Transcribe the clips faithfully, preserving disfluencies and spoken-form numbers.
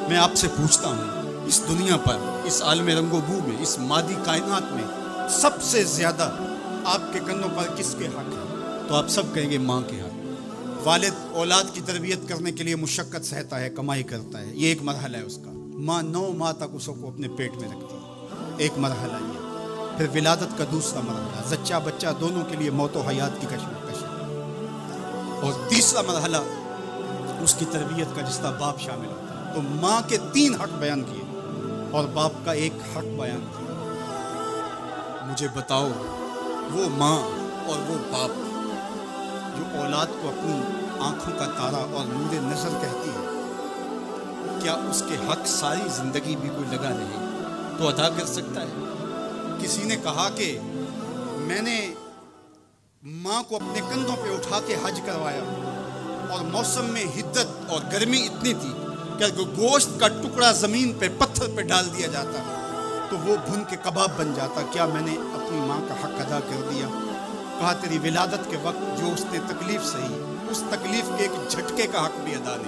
मैं आपसे पूछता हूँ, इस दुनिया पर, इस आलम रंगोबू में, इस मादी कायनात में सबसे ज़्यादा आपके कंधों पर किसके हक है? तो आप सब कहेंगे माँ के हक। वालिद औलाद की तरबियत करने के लिए मुशक्क़त सहता है, कमाई करता है, ये एक मरहला है उसका। माँ नौ माह तक उसको अपने पेट में रखती है, एक मरहला ये। फिर विलादत का दूसरा मरहला, जच्चा बच्चा दोनों के लिए मौत व हयात की कशमकश है। और तीसरा मरहला उसकी तरबियत का, जिसका बाप शामिल होता है। तो माँ के तीन हक बयान किए और बाप का एक हक बयान किया। मुझे बताओ, वो माँ और वो बाप जो औलाद को अपनी आंखों का तारा और नूर नज़र कहती है, क्या उसके हक सारी जिंदगी भी कोई लगा रहे तो अदा कर सकता है? किसी ने कहा कि मैंने माँ को अपने कंधों पे उठा के हज करवाया और मौसम में हिद्दत और गर्मी इतनी थी कि गोश्त का टुकड़ा ज़मीन पे पत्थर पे डाल दिया जाता तो वो भुन के कबाब बन जाता। क्या मैंने अपनी माँ का हक अदा कर दिया? कहा तेरी विलादत के वक्त जो उसने तकलीफ सही, उस तकलीफ के एक झटके का हक भी अदा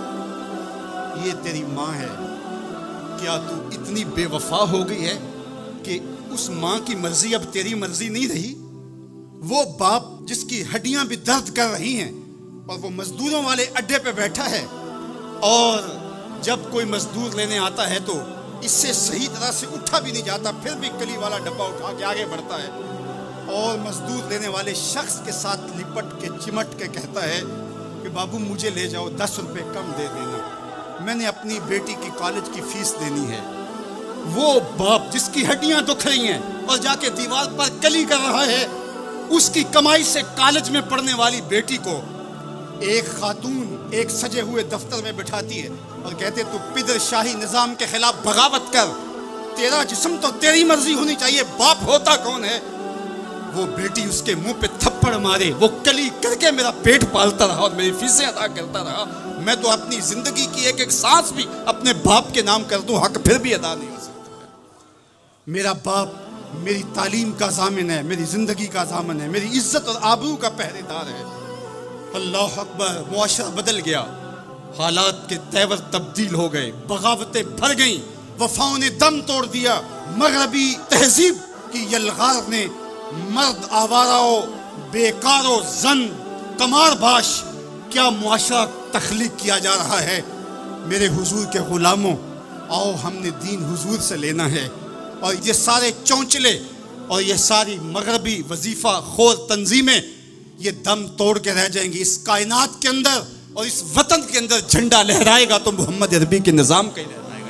नहीं। ये तेरी माँ है, क्या तू इतनी बेवफा हो गई है कि उस माँ की मर्जी अब तेरी मर्जी नहीं रही? वो बाप जिसकी हड्डियां भी दर्द कर रही हैं और वो मजदूरों वाले अड्डे पे बैठा है, और जब कोई मजदूर लेने आता है तो इससे सही तरह से उठा भी नहीं जाता, फिर भी कली वाला डब्बा उठा के आगे बढ़ता है और मजदूर लेने वाले शख्स के साथ लिपट के चिमट के कहता है कि बाबू मुझे ले जाओ, दस रुपये कम दे देना, मैंने अपनी बेटी की कॉलेज की फीस देनी है। वो बाप जिसकी हड्डियां दुख रही हैं और जाके दीवार पर कली कर रहा है, उसकी कमाई से कॉलेज में पढ़ने वाली बेटी को एक खातून एक सजे हुए दफ्तर में बिठाती है और कहते तू पिदर शाही निजाम के खिलाफ बगावत कर, तेरा जिस्म तो तेरी मर्जी होनी चाहिए, बाप होता कौन है? वो बेटी उसके मुंह पे थप्पड़ मारे, वो कली करके मेरा पेट पालता रहा और मेरी फीसें अदा करता रहा, मैं तो अपनी जिंदगी की एक एक सांस भी अपने बाप के नाम कर दूं, हक फिर भी अदा नहीं हो सकता। मेरा बाप मेरी तालीम का ज़ामिन है, मेरी जिंदगी का ज़ामिन है, मेरी इज्जत और आबरू का पहरेदार है। अल्लाह अकबर, मुआशरा बदल गया, हालात के तेवर तब्दील हो गए, बगावतें भर गईं, वफाओं ने दम तोड़ दिया, मगरबी तहजीब की यलगार ने मर्द आवाराओ, बेकारो, जन कमारबाश क्या मुआशरा तख्लीक किया जा रहा है। मेरे हुजूर के गुलामों, आओ हमने दीन हुजूर से लेना है, और ये सारे चौंचले और ये सारी मगरबी वजीफा खोर तंजीमें ये दम तोड़ के रह जाएंगी। इस कायनात के अंदर और इस वतन के अंदर झंडा लहराएगा तो मोहम्मद अरबी के निज़ाम का ही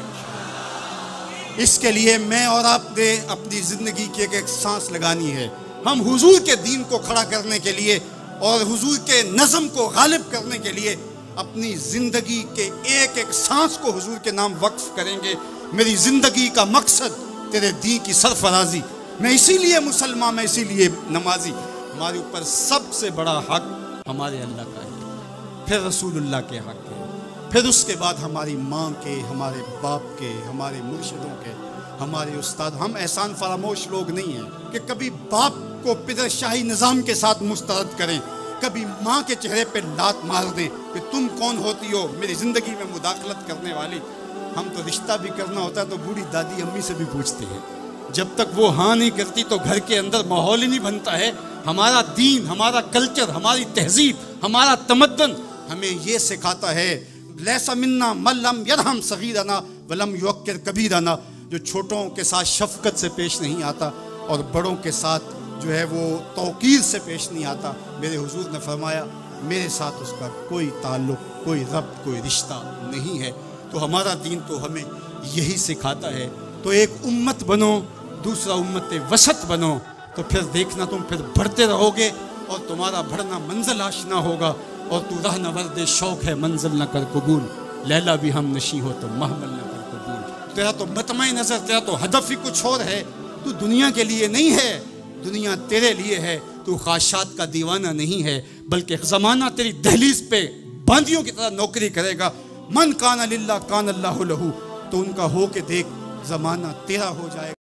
लहराएगा। इसके लिए मैं और आपने अपनी ज़िंदगी की एक एक सांस लगानी है। हम हुजूर के दीन को खड़ा करने के लिए और हुजूर के नज़म को गालिब करने के लिए अपनी ज़िंदगी के एक एक सांस को हुजूर के नाम वक्फ करेंगे। मेरी ज़िंदगी का मकसद तेरे दीन की सरफराजी, मैं इसीलिए मुसलमान, मैं इसीलिए नमाजी। हमारे ऊपर सबसे बड़ा हक हमारे अल्लाह का है, फिर रसूलुल्लाह के हक है, फिर उसके बाद हमारी माँ के, हमारे बाप के, हमारे मुर्शिदों के, हमारे उस्ताद। हम एहसान फरामोश लोग नहीं हैं कि कभी बाप को पिदर शाही निज़ाम के साथ मुस्तरद करें, कभी माँ के चेहरे पे लात मार दें कि तुम कौन होती हो मेरी ज़िंदगी में मुदाखलत करने वाली। हम तो रिश्ता भी करना होता है तो बूढ़ी दादी अम्मी से भी पूछते हैं, जब तक वो हाँ नहीं करती तो घर के अंदर माहौल ही नहीं बनता है। हमारा दीन, हमारा कल्चर, हमारी तहजीब, हमारा तमद्दन हमें ये सिखाता है, लैसा मिन्ना मल्लम यरहम सगीरना वलम युक्किर कबीरना, जो छोटों के साथ शफकत से पेश नहीं आता और बड़ों के साथ जो है वो तौकीर से पेश नहीं आता। मेरे हुजूर ने फरमाया मेरे साथ उसका कोई ताल्लुक़, कोई रब्त, कोई रिश्ता नहीं है। तो हमारा दीन तो हमें यही सिखाता है। तो एक उम्मत बनो, दूसरा उम्मत वसत बनो, तो फिर देखना तुम फिर बढ़ते रहोगे और तुम्हारा बढ़ना मंजिल आशना होगा। और तू राह नवर्द शौक है मंजिल न कर कबूल, लैला भी हम नशी हो तो महमल न कर कबूल। तेरा तो मतमई नज़र, तेरा तो हदफ ही कुछ और है। तू दुनिया के लिए नहीं है, दुनिया तेरे लिए है। तू ख्वाहिशात का दीवाना नहीं है, बल्कि ज़माना तेरी दहलीज पे बांदियों की तरह नौकरी करेगा। मन कान लिल्लाह कान अल्लाहु लहू, तो उनका हो के देख, ज़माना तेरा हो जाएगा।